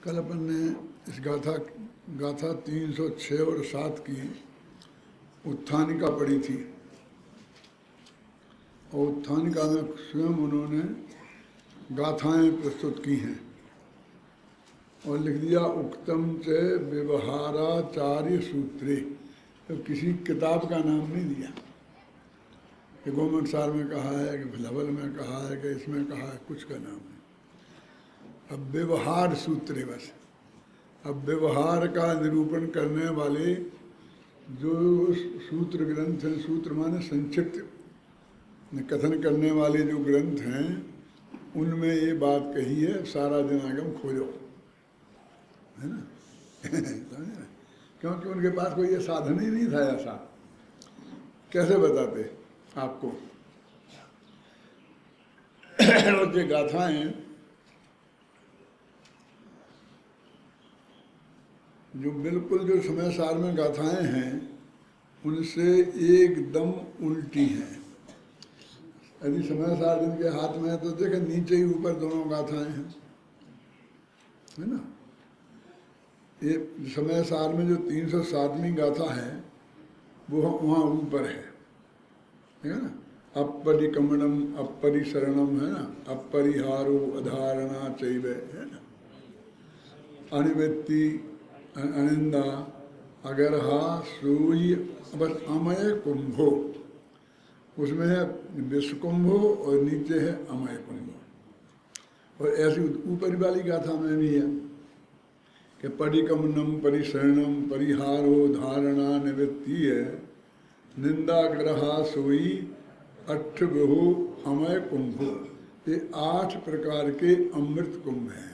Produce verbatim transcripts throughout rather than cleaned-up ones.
कल अपन ने इस गाथा गाथा तीन सौ छः और सात की उत्थानिका पढ़ी थी और उत्थानिका में स्वयं उन्होंने गाथाएं प्रस्तुत की हैं और लिख दिया उक्तम च व्यवहाराचार्य सूत्रे। तो किसी किताब का नाम नहीं दिया कि गवर्नमेंट सार में कहा है कि फ्लवल में कहा है कि इसमें कहा है, कुछ का नाम नहीं। अब व्यवहार सूत्र बस। अब व्यवहार का निरूपण करने वाले जो सूत्र ग्रंथ हैं, सूत्र माने संक्षिप्त कथन करने वाले जो ग्रंथ हैं, उनमें ये बात कही है सारा जनागम खोजो, है ना। क्योंकि उनके पास कोई ये साधन ही नहीं था ऐसा, कैसे बताते आपको। और ये गाथाएं जो बिल्कुल जो समय सार में गाथाएं हैं उनसे एकदम उल्टी हैं। यदि समय सार जिनके हाथ में है तो देखें नीचे ही ऊपर दोनों गाथाएं हैं, है ना। ये समय सार में जो तीन सौ सातवीं गाथा है वो वहाँ ऊपर है, है ना। अपरिकमणम अपरिशरणम, है ना। अपरिहारो अधारणा चैव, है ना। अनिवृत्ति अनिंदा अगरहा सोई बस अमय कुंभो, उसमें है विश्वकुंभो और नीचे है अमय कुंभो। और ऐसी ऊपरी वाली गाथा में भी है कि परिकमनम परिशरणम परिहारो धारणा निवृत्ति है निंदा ग्रहा सोई अठ बहु अमय कुंभो। ये आठ प्रकार के अमृत कुंभ हैं।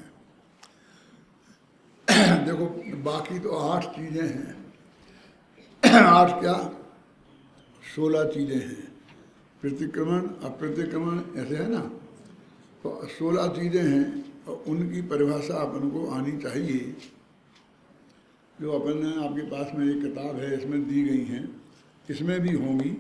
देखो बाकी तो आठ चीजें हैं। आठ क्या, सोलह चीजें हैं। प्रतिक्रमण अप्रतिक्रमण ऐसे है ना, तो सोलह चीजें हैं और उनकी परिभाषा अपन को आनी चाहिए। जो अपन ने आपके पास में एक किताब है इसमें दी गई हैं, इसमें भी होंगी।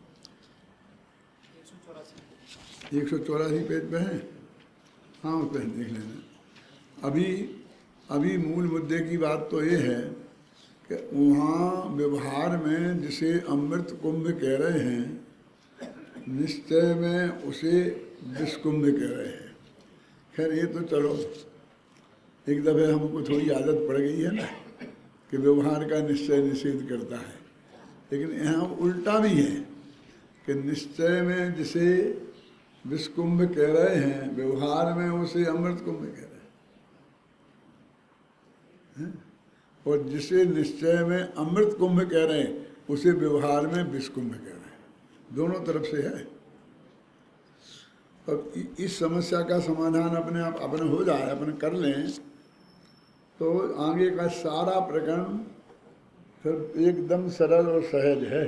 एक सौ चौरासी पेज पे है, हाँ उस पर देख लेना। अभी अभी मूल मुद्दे की बात तो ये है कि वहाँ व्यवहार में जिसे अमृत कुंभ कह रहे हैं, निश्चय में उसे विषकुंभ कह रहे हैं। खैर ये तो चलो एक दफ़े हमको थोड़ी आदत पड़ गई है ना कि व्यवहार का निश्चय निषेध करता है, लेकिन यहाँ उल्टा भी है कि निश्चय में जिसे विषकुंभ कह रहे हैं, व्यवहार में उसे अमृत कुंभ कह रहे हैं। और जिसे निश्चय में अमृत कुंभ कह रहे हैं उसे व्यवहार में विषकुंभ कह रहे हैं। दोनों तरफ से है। अब इस समस्या का समाधान अपने आप अपने हो जाए, अपने कर लें, तो आगे का सारा प्रकरण फिर एकदम सरल और सहज है।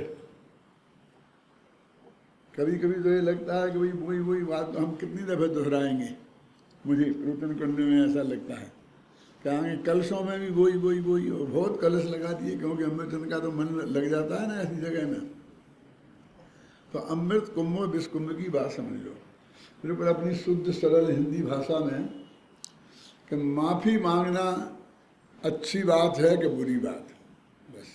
कभी कभी तो ये लगता है कि भाई वही वही बात तो हम कितनी दफ़े दोहराएंगे, मुझे प्रवचन करने में ऐसा लगता है। कहेंगे कलशों में भी वही वही वही और बहुत कलश लगा दिए, क्योंकि अमृत का तो मन लग जाता है ना ऐसी जगह में। तो अमृत कुंभ और विषकुंभ की बात समझ लो बिल्कुल अपनी शुद्ध सरल हिंदी भाषा में कि माफ़ी मांगना अच्छी बात है कि बुरी बात, बस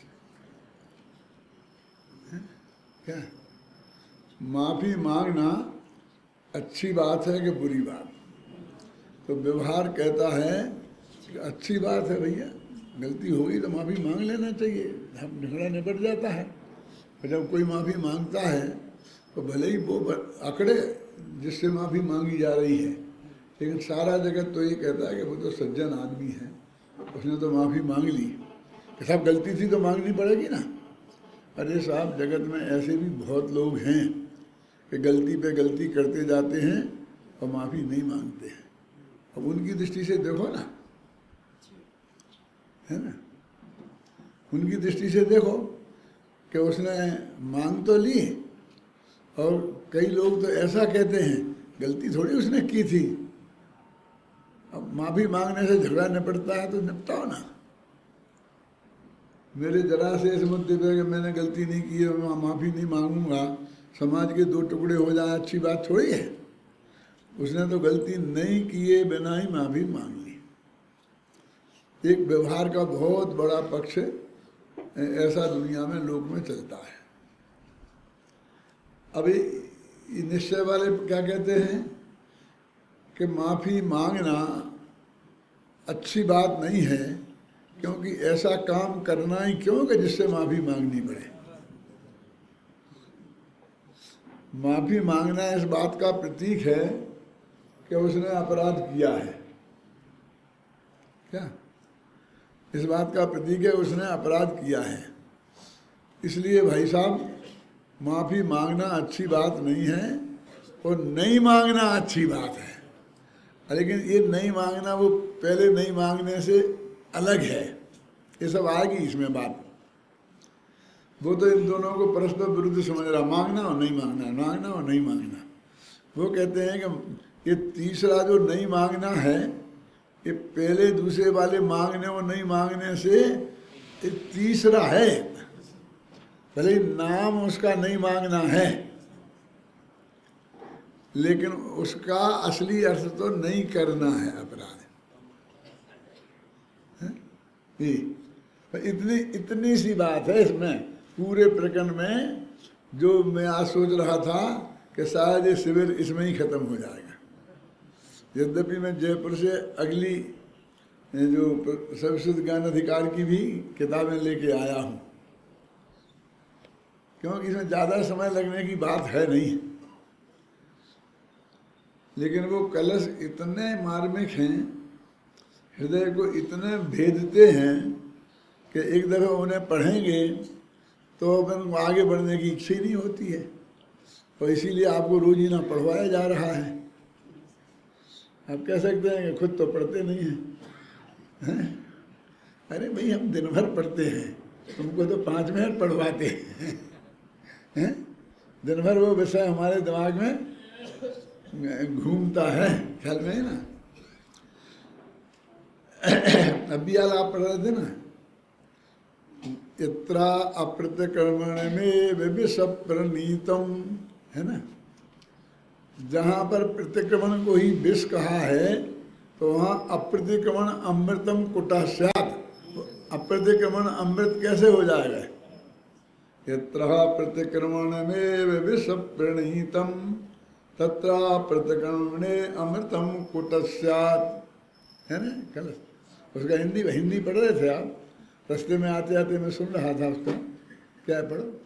है? क्या माफ़ी मांगना अच्छी बात है कि बुरी बात। तो व्यवहार कहता है अच्छी बात है भैया, गलती होगी तो माफ़ी मांग लेना चाहिए, हम झगड़ा निपट जाता है। और जब कोई माफ़ी मांगता है तो भले ही वो अकड़े जिससे माफ़ी मांगी जा रही है, लेकिन सारा जगत तो ये कहता है कि वो तो सज्जन आदमी है, उसने तो माफ़ी मांग ली, कि साहब गलती थी तो मांगनी पड़ेगी ना। अरे साहब जगत में ऐसे भी बहुत लोग हैं कि गलती पे गलती करते जाते हैं और माफ़ी नहीं मांगते हैं। अब उनकी दृष्टि से देखो ना, है ना, उनकी दृष्टि से देखो कि उसने मांग तो ली, और कई लोग तो ऐसा कहते हैं गलती थोड़ी उसने की थी, अब माफ़ी मांगने से झगड़ा निपटता है तो निपटाओ ना। मेरे जरा से इस मुद्दे पे कि मैंने गलती नहीं की है, मैं माफ़ी नहीं मांगूंगा, समाज के दो टुकड़े हो जाए, अच्छी बात थोड़ी है। उसने तो गलती नहीं किए बिना ही माफ़ी मांग ली। एक व्यवहार का बहुत बड़ा पक्ष ऐसा दुनिया में लोक में चलता है। अभी निश्चय वाले क्या कहते हैं कि माफ़ी मांगना अच्छी बात नहीं है, क्योंकि ऐसा काम करना ही क्यों कि जिससे माफ़ी मांगनी पड़े। माफ़ी मांगना इस बात का प्रतीक है कि उसने अपराध किया है। क्या इस बात का प्रतीक है उसने अपराध किया है। इसलिए भाई साहब, माफ़ी मांगना अच्छी बात नहीं है और नहीं मांगना अच्छी बात है। लेकिन ये नहीं मांगना वो पहले नहीं मांगने से अलग है। ये सब आएगी इसमें बात। वो तो इन दोनों को परस्पर विरुद्ध समझ रहा, मांगना और नहीं मांगना, मांगना और नहीं मांगना। वो कहते हैं कि ये तीसरा जो नहीं मांगना है, ये पहले दूसरे वाले मांगने और नहीं मांगने से ये तीसरा है। भले नाम उसका नहीं मांगना है, लेकिन उसका असली अर्थ तो नहीं करना है अपराध। ये इतनी इतनी सी बात है इसमें, पूरे प्रकरण में। जो मैं आज सोच रहा था कि शायद ये शिविर इसमें ही खत्म हो जाएगा। यद्यपि मैं जयपुर से अगली जो सर्वश्रुत ज्ञान अधिकार की भी किताबें लेके आया हूँ, क्योंकि इसमें ज़्यादा समय लगने की बात है नहीं। लेकिन वो कलश इतने मार्मिक हैं, हृदय को इतने भेदते हैं कि एक दफ़ा उन्हें पढ़ेंगे तो अपन आगे बढ़ने की इच्छा ही नहीं होती है। और इसीलिए आपको रोज ही ना पढ़वाया जा रहा है। आप कह सकते हैं कि खुद तो पढ़ते नहीं हैं, हैं? अरे भाई, हम दिन भर पढ़ते हैं, तुमको तो पाँच मिनट पढ़वाते हैं, हैं? दिन भर वो विषय हमारे दिमाग में घूमता है, ख्याल में है ना। अभी यार आप पढ़ रहे थे ना, इत्रा अप्रतिक्रमण में विषप्रणीतम, है ना। जहाँ पर प्रतिक्रमण को ही विष कहा है, तो वहाँ अप्रतिक्रमण अमृतम कुटः स्यात्। अप्रतिक्रमण अमृत कैसे हो जाएगा? यत्र प्रतिक्रमण में विषप्रणीतम तत्र प्रतिक्रमणे अमृतम कुटः स्यात्, है ना। कल उसका हिंदी हिंदी पढ़ रहे थे आप, रास्ते में आते आते मैं सुन रहा था उसको। क्या है, पढ़ो।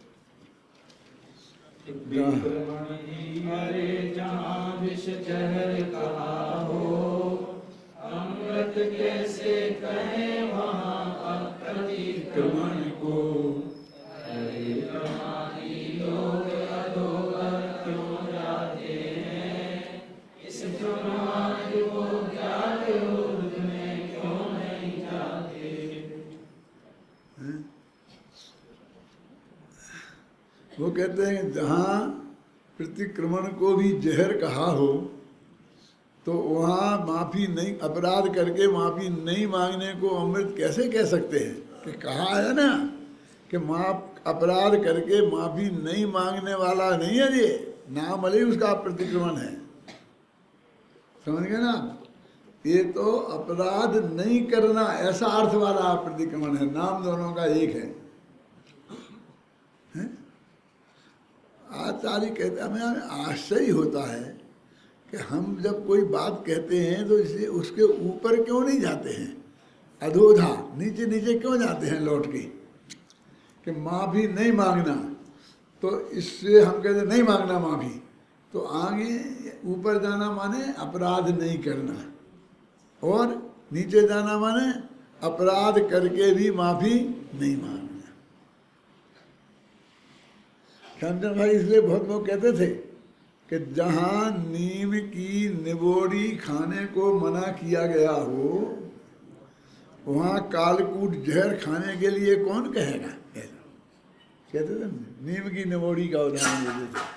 जहाँ विष जहर कहा हो, अमृत कैसे कहे वहाँ अप्रतिक्रमण को। अरे प्रमादी लोग अधोगर क्यों जाते हैं, इस प्रमाद को ज्ञात ऊर्ध्व में क्यों नहीं जाते। वो कहते हैं जहाँ प्रतिक्रमण को भी जहर कहा हो, तो वहाँ माफ़ी नहीं, अपराध करके माफ़ी नहीं मांगने को अमृत कैसे कह सकते हैं? कि कहा है ना कि माफ अपराध करके माफ़ी नहीं मांगने वाला नहीं है ये, नाम भले उसका प्रतिक्रमण है। समझ गए ना। ये तो अपराध नहीं करना ऐसा अर्थ वाला प्रतिक्रमण है, नाम दोनों का एक है। आचार्य कहते हैं, हमें आश्चर्य होता है कि हम जब कोई बात कहते हैं तो इसे उसके ऊपर क्यों नहीं जाते हैं, अधोधा नीचे नीचे क्यों जाते हैं लौट के, कि माफ़ी नहीं मांगना। तो इससे हम कहते नहीं मांगना माफ़ी, तो आगे ऊपर जाना माने अपराध नहीं करना, और नीचे जाना माने अपराध करके भी माफ़ी नहीं मांगना। श्यामचंद्र भाई इसलिए बहुत लोग कहते थे कि जहाँ नीम की निबोड़ी खाने को मना किया गया हो, वहाँ कालकूट जहर खाने के लिए कौन कहेगा। कहते थे नीम की निबोड़ी का उदाहरण देते थे।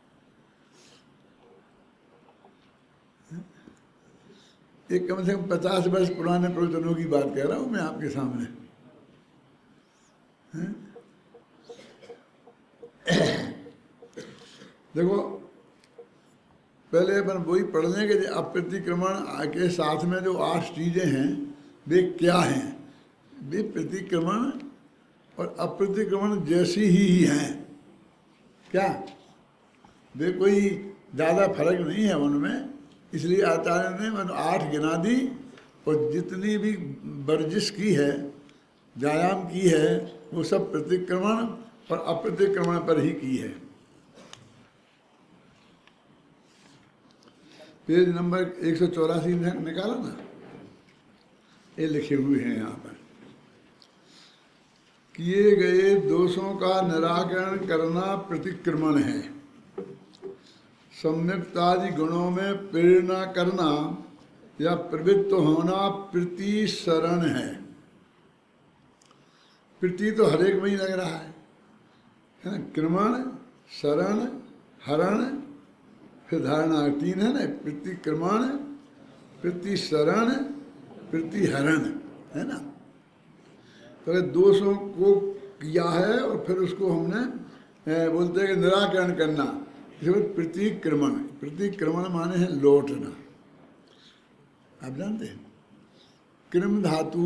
एक कम से कम पचास वर्ष पुराने प्रवचनों की बात कह रहा हूँ मैं आपके सामने। है? देखो, पहले अपन वही पढ़ लें कि अप्रतिक्रमण के साथ में जो आठ चीजें हैं वे क्या हैं। वे प्रतिक्रमण और अप्रतिक्रमण जैसी ही हैं। क्या वे कोई ज़्यादा फर्क नहीं है उनमें, इसलिए आचार्य ने मतलब आठ गिना दी और जितनी भी वर्जिश की है, व्यायाम की है, वो सब प्रतिक्रमण और अप्रतिक्रमण पर ही की है। पेज नंबर एक सौ चौरासी निकाला ना, ये लिखे हुए हैं यहाँ पर, किए गए दोषों का निराकरण करना प्रतिक्रमण है। सम्यक्तादि गुणों में प्रेरणा करना या प्रवृत्त होना प्रतिसरण है। प्रति तो हर एक में ही लग रहा है, है ना? क्रमण, शरण, हरण, फिर धारणा, तीन है ना, प्रतिक्रमण, प्रतिसरण, प्रतिहरण, है ना? तो दोषों को किया है और फिर उसको हमने बोलते हैं कि निराकरण करना, प्रतिक्रमण। प्रतिक्रमण माने है लौटना। आप जानते हैं क्रम धातु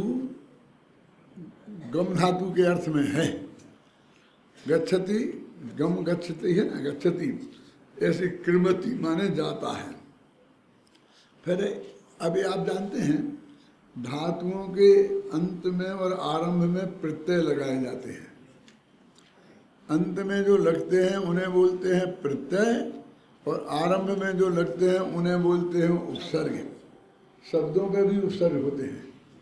गम धातु के अर्थ में है। गच्छति, गम गच्छति है ना, गच्छति, ऐसे कृमति माने जाता है। फिर अभी आप जानते हैं धातुओं के अंत में और आरंभ में प्रत्यय लगाए जाते हैं। अंत में जो लगते हैं उन्हें बोलते हैं प्रत्यय और आरंभ में जो लगते हैं उन्हें बोलते हैं उपसर्ग। शब्दों के भी उपसर्ग होते हैं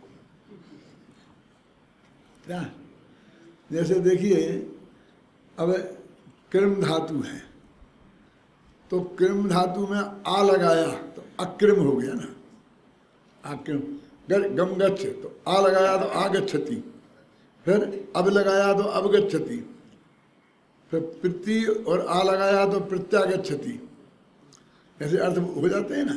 क्या? जैसे देखिए अब कृम धातु है तो कृम धातु में आ लगाया तो अकृम हो गया ना, अकृम। गम गच्छ तो आ लगाया तो आगच्छति, फिर अब लगाया तो अवगच्छति, फिर प्रति और आ लगाया तो प्रत्यागच्छति, ऐसे अर्थ हो जाते हैं ना।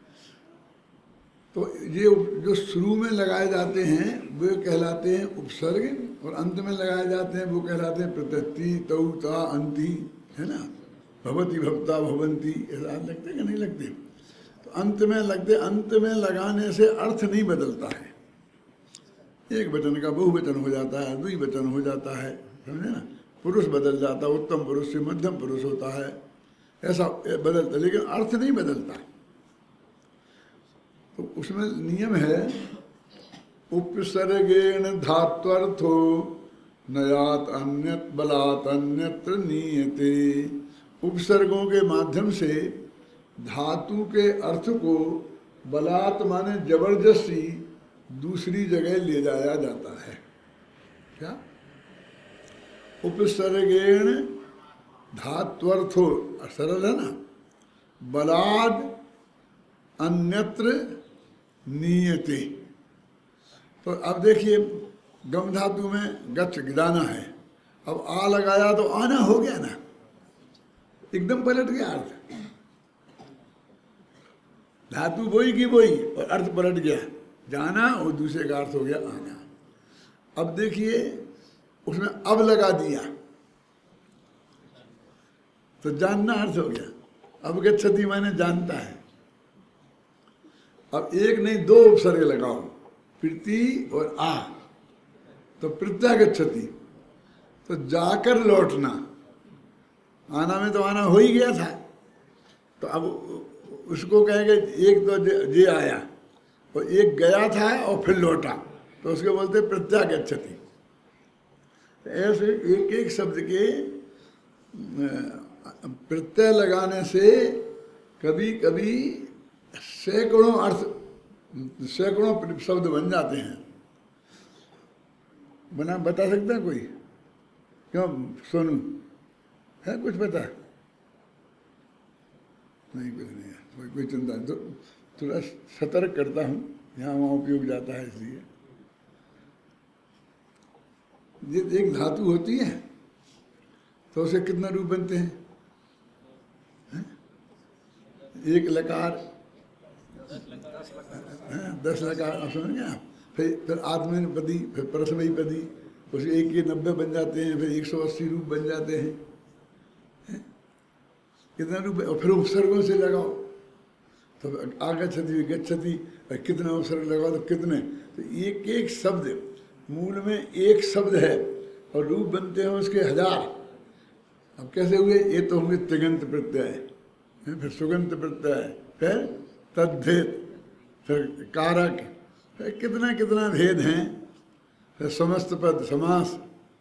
तो ये जो शुरू में लगाए जाते हैं वे कहलाते हैं उपसर्ग और अंत में लगाए जाते हैं वो कहलाते हैं प्रत्यति, तौ, ता, अंति, है ना? भवति, भवता, भवंती, ऐसा लगते कि नहीं लगते? तो अंत में लगते, अंत में लगाने से अर्थ नहीं बदलता है। एक वचन का बहुवचन हो जाता है, द्विवचन हो जाता है, समझे ना? पुरुष बदल जाता है, उत्तम पुरुष से मध्यम पुरुष होता है, ऐसा बदलता, लेकिन अर्थ नहीं बदलता। तो उसमें नियम है उपसर्गेण धात्वर्थो नयात अन्यत बलात् अन्यत्र नीयते। उपसर्गों के माध्यम से धातु के अर्थ को बलात् माने जबरदस्ती दूसरी जगह ले जाया जाता है। क्या? उपसर्गेण धात्वर्थो, सरल है ना, बलाद् अन्यत्र नीयते। तो अब देखिए गम धातु में गच्छ गिदाना है, अब आ लगाया तो आना हो गया ना, एकदम पलट गया अर्थ। धातु वही की वही और अर्थ पलट गया, जाना और दूसरे का अर्थ हो गया आना। अब देखिए उसमें अब लगा दिया तो जानना अर्थ हो गया, अब गच्छति माने जानता है। अब एक नहीं दो उपसर्ग लगाओ, प्रति और आ, तो प्रत्यागच्छति, तो जाकर लौटना। आना में तो आना हो ही गया था, तो अब उसको कहेंगे एक तो जे आया और एक गया था और फिर लौटा, तो उसको बोलते प्रत्यागच्छति। ऐसे एक एक शब्द के प्रत्यय लगाने से कभी कभी सैकड़ों अर्थ, सैकड़ों शब्द बन जाते हैं। बना बता सकता है कोई? क्यों सोनू, है कुछ पता? नहीं, कुछ नहीं है, कोई कोई चिंता नहीं। तो थोड़ा सतर्क करता हूँ, यहाँ वहाँ उपयोग जाता है इसलिए। ये एक धातु होती है तो उसे कितना रूप बनते हैं? है? एक लकार, दस लकार, आप समझ गए आप? फिर फिर आत्मनेपदी, फिर परस्मैपदी, उसे एक के नब्बे बन जाते हैं, फिर एक सौ अस्सी रूप बन जाते हैं। है? कितना रूप? और फिर उपसर्गों से लगाओ तो आगच्छति, गच्छति, कितना उपसर्ग लगाओ तो कितने। तो एक एक शब्द मूल में एक शब्द है और रूप बनते हैं उसके हजार। अब कैसे हुए? ये तो होंगे तिगंत प्रत्यय, फिर सुगंत प्रत्यय, फिर तद्धित, फिर कारक, फिर कितना कितना भेद हैं, फिर समस्त पद समास,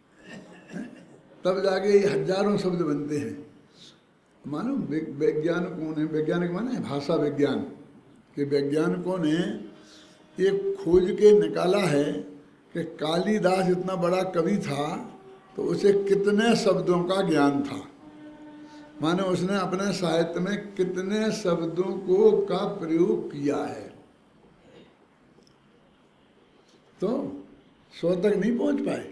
तब जाके ये हजारों शब्द बनते हैं। मानो वैज्ञानिक कौन है? वैज्ञानिक माने भाषा विज्ञान के वैज्ञानिकों ने एक खोज के निकाला है कि कालिदास इतना बड़ा कवि था तो उसे कितने शब्दों का ज्ञान था। माने उसने अपने साहित्य में कितने शब्दों को का प्रयोग किया है। तो सौ तक नहीं पहुंच पाए,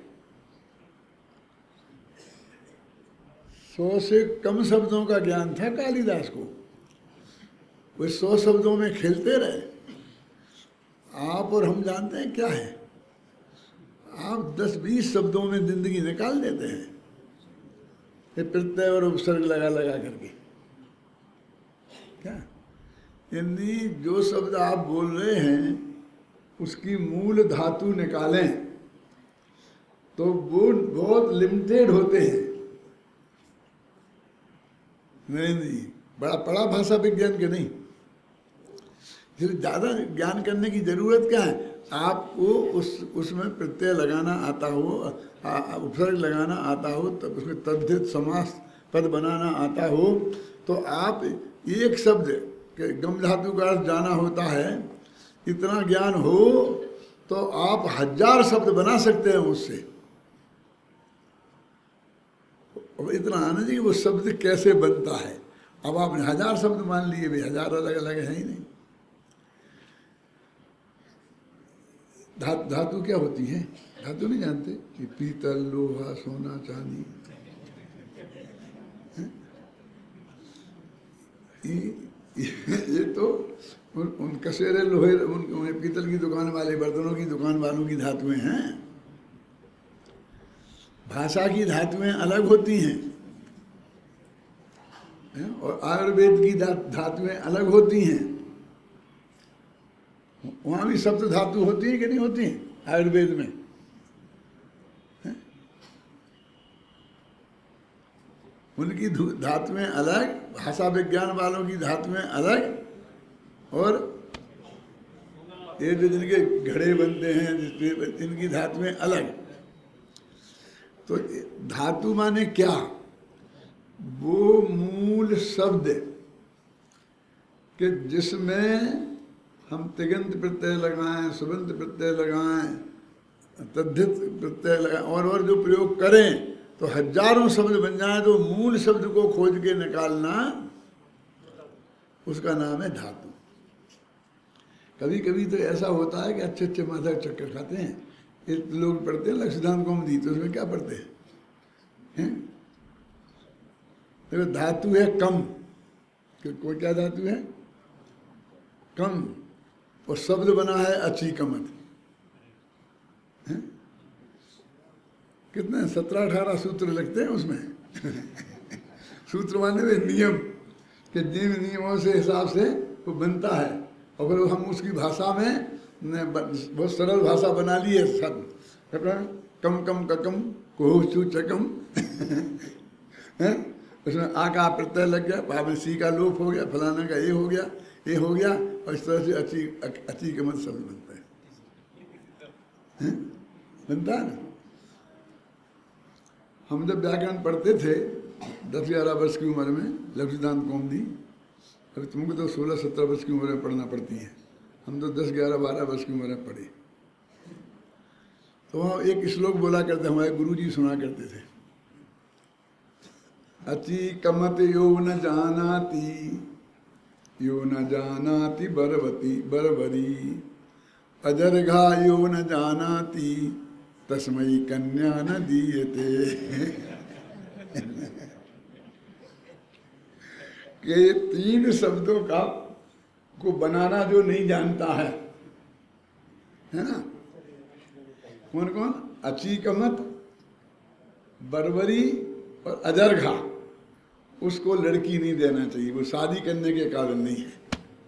सौ से कम शब्दों का ज्ञान था कालिदास को। वे सौ शब्दों में खेलते रहे। आप और हम जानते हैं क्या है, आप दस बीस शब्दों में जिंदगी निकाल देते हैं, ये प्रत्यय और उपसर्ग लगा लगा करके। क्या यानी जो शब्द आप बोल रहे हैं उसकी मूल धातु निकालें तो वो बहुत लिमिटेड होते हैं। नहीं नहीं, बड़ा पढ़ा भाषा विज्ञान के नहीं, फिर ज़्यादा ज्ञान करने की जरूरत क्या है? आपको उस उसमें प्रत्यय लगाना आता हो, उपसर्ग लगाना आता हो, तब उसमें तद्धित समास पद बनाना आता हो, तो आप एक शब्द के गम धातु का अर्थ जाना होता है, इतना ज्ञान हो तो आप हजार शब्द बना सकते हैं उससे। अब इतना आना चाहिए वो शब्द कैसे बनता है। अब आपने हजार शब्द मान लिए, भी हजार अलग अलग है ही नहीं। धा, धातु क्या होती है? धातु नहीं जानते कि पीतल, लोहा, सोना, चांदी। ये, ये तो उन, उन कसेरे लोहे, उन, उन पीतल की दुकान वाले, बर्तनों की दुकान वालों की धातुएं हैं। भाषा की धातुएं अलग होती हैं और आयुर्वेद की धातुएं अलग होती हैं। वहाँ भी सप्त धातु होती है कि नहीं होती है आयुर्वेद में? है? उनकी धातुएं अलग, भाषा विज्ञान वालों की धातुएं अलग, और ये जो जिनके घड़े बनते हैं इनकी धातुएं अलग। तो धातु माने क्या? वो मूल शब्द कि जिसमें हम तिगंत प्रत्यय लगाएं, सुबंत प्रत्यय लगाएं, तद्धित प्रत्यय लगाएं और और जो प्रयोग करें तो हजारों शब्द बन जाएं। तो मूल शब्द को खोज के निकालना, उसका नाम है धातु। कभी कभी तो ऐसा होता है कि अच्छे अच्छे माथा चक्कर खाते हैं। एक लोग पढ़ते हैं लक्ष्यदान कौमुदी, तो उसमें क्या पढ़ते हैं, हैं? देखो धातु है कम, कोई क्या धातु है? कम, और शब्द बना है अच्छी कमत। कितने सत्रह अठारह सूत्र लगते हैं उसमें। सूत्र माने वे नियम कि जिन नियमों से हिसाब से वो बनता है, और फिर हम उसकी भाषा में बहुत सरल भाषा बना ली है। सब कम कम ककम कोह चू चकम, उसमें आ का प्रत्यय लग गया, भाव सी का लोप हो गया, फलाना का ये हो गया, ये हो गया, और इस तरह से अच्छी अच्छी कमत शब्द बनता है, है? बनता है ना। हम जब व्याकरण पढ़ते थे दस ग्यारह वर्ष की उम्र में, लक्ष्यदान कौमुदी, अभी तुमको तो सोलह सत्रह वर्ष की उम्र में पढ़ना पड़ती है, हम तो दस ग्यारह बारह वर्ष की उम्र में पढ़े। तो वहाँ एक श्लोक बोला करते, हमारे गुरुजी सुना करते थे, अति कमत यो न जानाति, यो न जानाति बरवती बरबरी, अजरघा यो न जानाति तस्मयी कन्या न दीयते। के तीन शब्दों का को बनाना जो नहीं जानता है, है ना, कौन कौन? अची कमत, बरबरी और अजरघा, उसको लड़की नहीं देना चाहिए, वो शादी करने के कारण नहीं है,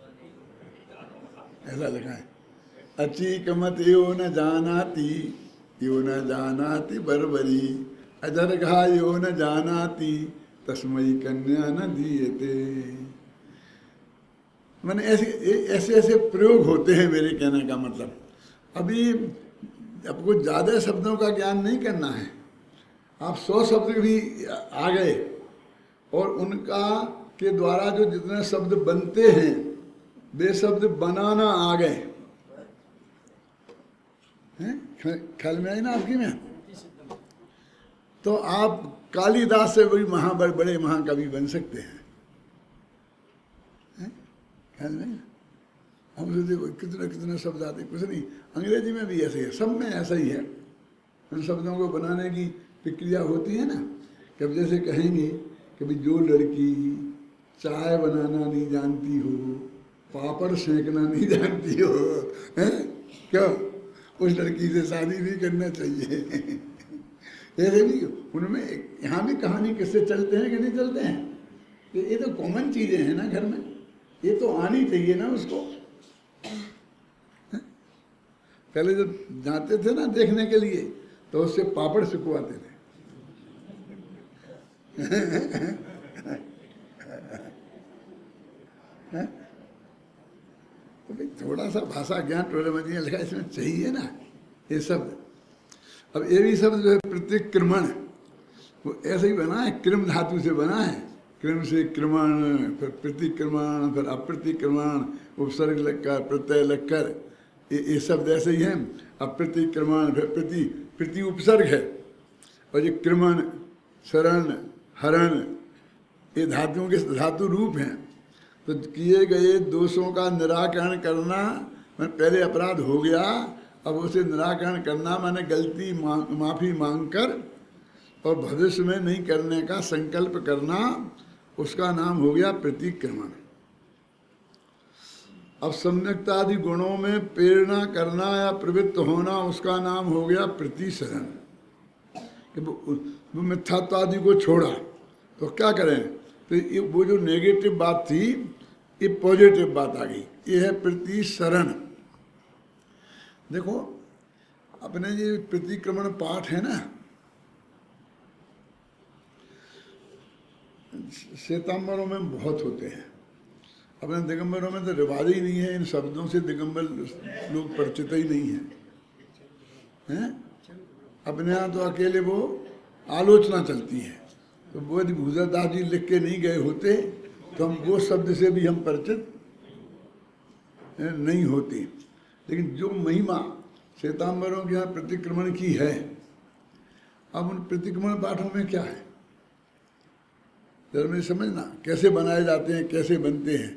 ऐसा लिखा है। अची कमत यो न जानाति यो न जानाति बर्बरी, अजर घा यो न जानाति तस्मयी कन्या न दीयते। मैंने ऐसे ऐसे ऐसे प्रयोग होते हैं मेरे कहने का मतलब। अभी आपको ज़्यादा शब्दों का ज्ञान नहीं करना है, आप सौ शब्द भी आ गए और उनका के द्वारा जो जितने शब्द बनते हैं वे शब्द बनाना आ गए हैं, ख्याल में आई ना आपकी में, तो आप कालिदास से भी महा बड़े महाकवि बन सकते हैं। ख्याल में हम सोचते कितने कितने शब्द आते, कुछ नहीं, अंग्रेजी में भी ऐसे है, सब में ऐसा ही है। उन शब्दों को बनाने की प्रक्रिया होती है ना, कब जैसे कहेंगे कि भाई जो लड़की चाय बनाना नहीं जानती हो, पापड़ सेंकना नहीं जानती हो, हैं क्यों, उस लड़की से शादी नहीं करना चाहिए। ऐसे भी उनमें यहाँ भी कहानी किससे चलते हैं कि नहीं चलते हैं, ये तो कॉमन चीज़ें हैं ना घर में, ये तो आनी चाहिए ना उसको। पहले जब जाते थे ना देखने के लिए तो उससे पापड़ सिकवाते थे। तो भाई थोड़ा सा भाषा ज्ञान टोले में लिखा इसमें चाहिए ना ये शब्द। अब ये भी शब्द जो है प्रतिक्रमण, वो ऐसे ही बना है, कृम धातु से बना है, कृम से क्रमण, फिर प्रतिक्रमण, फिर अप्रतिक्रमण, उपसर्ग लगकर प्रत्यय लगकर, ये ये शब्द ऐसे ही हैं। अप्रतिक्रमण, फिर प्रति प्रति उपसर्ग है, और ये क्रमण, शरण, हरण, ये धातुओं के धातु रूप हैं। तो किए गए दोषों का निराकरण करना, मैंने पहले अपराध हो गया, अब उसे निराकरण करना माने गलती मांग, माफ़ी मांग कर और भविष्य में नहीं करने का संकल्प करना, उसका नाम हो गया प्रतिक्रमण। अब सम्यक्ता आदि गुणों में प्रेरणा करना या प्रवृत्त होना, उसका नाम हो गया प्रतिसरण। कि वो मिथ्यात्व आदि को छोड़ा तो क्या करें, तो ये वो जो नेगेटिव बात थी ये पॉजिटिव बात आ गई, ये है प्रतिसरण। देखो अपने ये प्रतिक्रमण पाठ है ना, श्वेतांबरों में बहुत होते हैं, अपने दिगंबरों में तो रिवाज ही नहीं है, इन शब्दों से दिगंबर लोग परिचित ही नहीं है, हैं? अपने यहाँ तो अकेले वो आलोचना चलती है। तो वो यदि भूषणदास जी लिख के नहीं गए होते तो हम वो शब्द से भी हम परिचित नहीं होते। लेकिन जो महिमा श्वेतांबरों के यहाँ प्रतिक्रमण की है, अब उन प्रतिक्रमण पाठों में क्या है जरा मेरी समझना, कैसे बनाए जाते हैं, कैसे बनते हैं,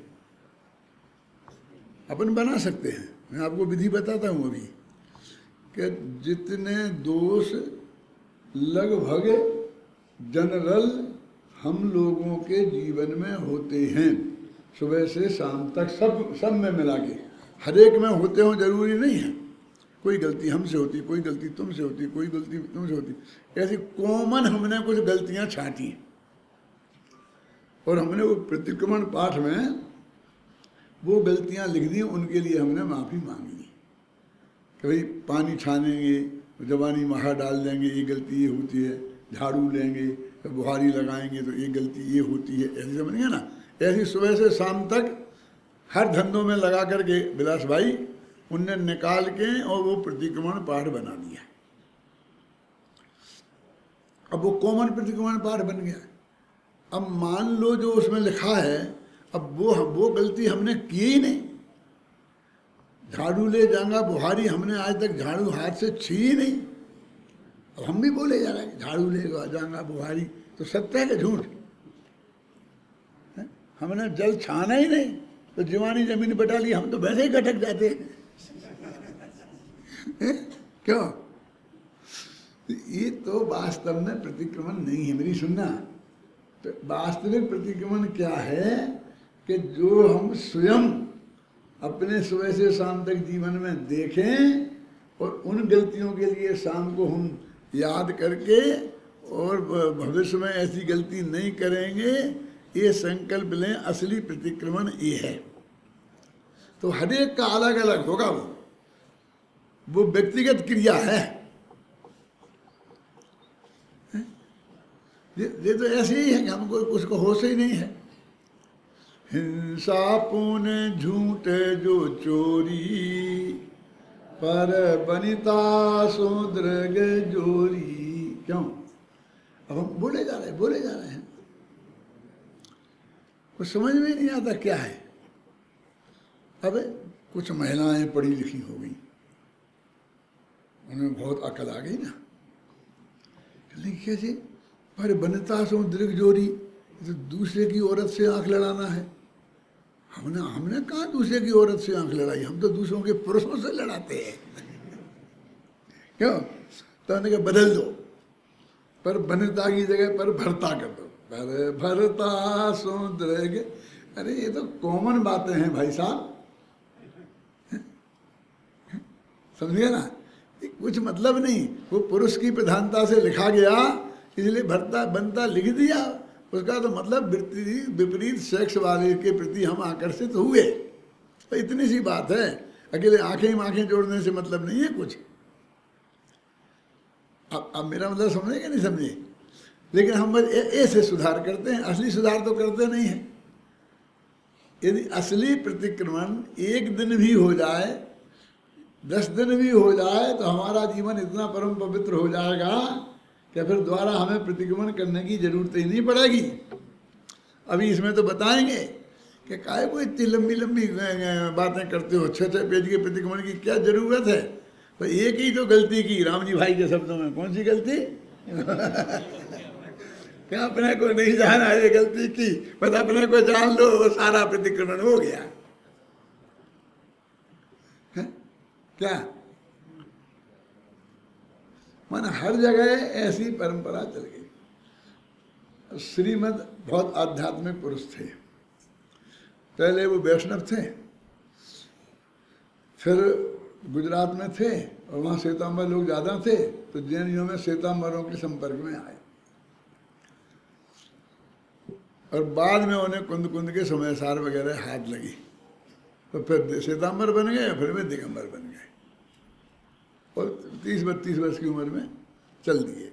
अपन बना सकते हैं। मैं आपको विधि बताता हूँ अभी कि जितने दोष लगभग जनरल हम लोगों के जीवन में होते हैं, सुबह से शाम तक सब सब में मिला के, हर एक में होते हो जरूरी नहीं है। कोई गलती हमसे होती, कोई गलती तुमसे होती, कोई गलती तुमसे होती, ऐसी कॉमन हमने कुछ गलतियां छांटी और हमने वो प्रतिक्रमण पाठ में वो गलतियां लिख दी, उनके लिए हमने माफ़ी मांग ली कि भाई पानी छानेंगे, जवानी महा डाल देंगे, ये गलती ये होती है, झाड़ू लेंगे, बुहारी लगाएंगे तो ये गलती ये होती है, ऐसे समझिए ना। ऐसी सुबह से शाम तक हर धंधों में लगा करके विलास भाई उनने निकाल के और वो प्रतिक्रमण पाठ बना दिया। अब वो कॉमन प्रतिक्रमण पाठ बन गया। अब मान लो जो उसमें लिखा है, अब वो वो गलती हमने की ही नहीं। झाड़ू ले जाऊंगा बुहारी, हमने आज तक झाड़ू हाथ से छी ही नहीं। अब हम भी बोले जा रहे हैं झाड़ू ले जाऊंगा बुहारी, तो सत्य है कि झूठ? हमने जल छाना ही नहीं, तो जीवानी जमीन बटा ली, हम तो वैसे ही गटक जाते हैं। क्यों? ये तो वास्तव में प्रतिक्रमण नहीं है, मेरी सुनना। तो वास्तविक प्रतिक्रमण क्या है कि जो हम स्वयं अपने सुबह से शाम तक जीवन में देखें और उन गलतियों के लिए शाम को हम याद करके और भविष्य में ऐसी गलती नहीं करेंगे, ये संकल्प लें। असली प्रतिक्रमण ये है। तो हर एक का अलग अलग होगा, वो वो व्यक्तिगत क्रिया है, ये ये तो ऐसे ही है कि हमको उसको होश ही नहीं है। हिंसा पुण्य झूठे जो चोरी, पर बनिता सुदृग जोरी। क्यों? अब हम बोले जा रहे बोले जा रहे हैं, कुछ समझ में नहीं आता क्या है। अब कुछ महिलाएं पढ़ी लिखी हो गई, उन्हें बहुत अकल आ गई ना, लेकिन कैसे? पर बनता सो दृग जोरी, तो दूसरे की औरत से आंख लड़ाना है। हमने हमने कहा दूसरे की औरत से आंख लड़ाई, हम तो दूसरों के पुरुषों से लड़ाते हैं। क्यों? तो हमने कहा बदल दो, पर बनता की जगह पर भरता कर दो। पर भरता सो दृग, अरे ये तो कॉमन बातें हैं भाई साहब, समझिए ना, कुछ मतलब नहीं। वो पुरुष की प्रधानता से लिखा गया, इसलिए भरता बनता लिख दिया। उसका तो मतलब विपरीत सेक्स वाले के प्रति हम आकर्षित हुए, तो इतनी सी बात है। अकेले आंखें आंखें जोड़ने से मतलब नहीं है कुछ। अब अब मेरा मतलब समझे कि नहीं समझे? लेकिन हम बस ऐसे सुधार करते हैं, असली सुधार तो करते नहीं हैं। यदि असली प्रतिक्रमण एक दिन भी हो जाए, दस दिन भी हो जाए, तो हमारा जीवन इतना परम पवित्र हो जाएगा कि फिर दोबारा हमें प्रतिक्रमण करने की जरूरत ही नहीं पड़ेगी। अभी इसमें तो बताएंगे कि काहे को इतनी लंबी लंबी बातें करते हो, छः छः पेज के प्रतिक्रमण की क्या जरूरत है? तो एक ही तो गलती की, राम जी भाई के शब्दों में, कौन सी गलती? क्या अपने को नहीं जाना, ये गलती की, बस अपने को जान लो, सारा प्रतिक्रमण हो गया। है? क्या माना? हर जगह ऐसी परंपरा चल गई। श्रीमद बहुत आध्यात्मिक पुरुष थे, पहले वो वैष्णव थे, फिर गुजरात में थे और वहाँ श्वेतांबर लोग ज़्यादा थे, तो जैनियों में श्वेतांबरों के संपर्क में आए, और बाद में उन्हें कुंद कुंद के समयसार वगैरह हाथ लगी, तो फिर श्वेतांबर बन गए, फिर वे दिगंबर बन गए, और तीस बत्तीस वर्ष की उम्र में चल दिए।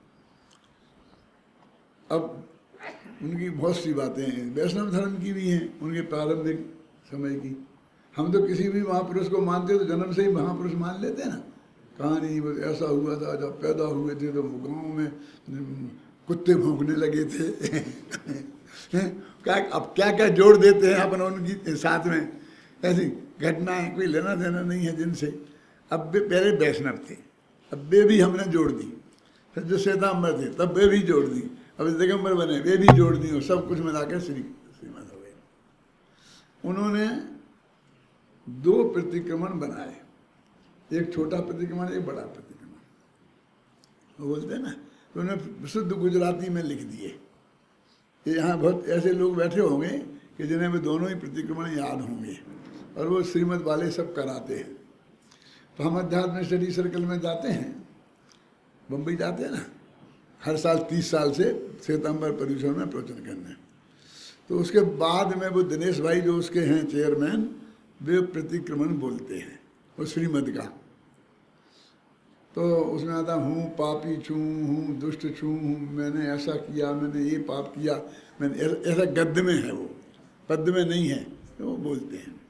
अब उनकी बहुत सी बातें हैं, वैष्णव धर्म की भी हैं, उनके प्रारंभिक समय की। हम तो किसी भी महापुरुष को मानते तो जन्म से ही महापुरुष मान लेते हैं ना। कहानी बस ऐसा हुआ था, जब पैदा हुए थे तो गाँव में कुत्ते भौंकने लगे थे। क्या अब क्या क्या जोड़ देते हैं अपन उनकी साथ में, ऐसी घटनाएं कोई लेना देना नहीं है जिनसे। अब वे पहले वैष्णव थे, अब वे भी हमने जोड़ दी, फिर जो श्वेतांबर थे तब वे भी जोड़ दी, अब दिगंबर बने वे भी जोड़ दी, और सब कुछ मिलाकर श्री श्रीमद हो गए। उन्होंने दो प्रतिक्रमण बनाए, एक छोटा प्रतिक्रमण, एक बड़ा प्रतिक्रमण, वो बोलते हैं ना, तो उन्होंने शुद्ध गुजराती में लिख दिए। ये यहाँ बहुत ऐसे लोग बैठे होंगे कि जिन्हें वे दोनों ही प्रतिक्रमण याद होंगे, और वो श्रीमद वाले सब कराते हैं। तो हम अध्यात्म स्टडी सर्कल में जाते हैं, बम्बई जाते हैं ना, हर साल तीस साल से श्वेतांबर परिसर में प्रवचन करने। तो उसके बाद में वो दिनेश भाई जो उसके हैं चेयरमैन, वे प्रतिक्रमण बोलते हैं वो श्रीमद का। तो उसमें आता हूँ पापी छूँ, हूँ दुष्ट छूँ, हूँ मैंने ऐसा किया, मैंने ये पाप किया, मैंने ऐसा गद्य में है, वो पद्य में नहीं है, तो वो बोलते हैं।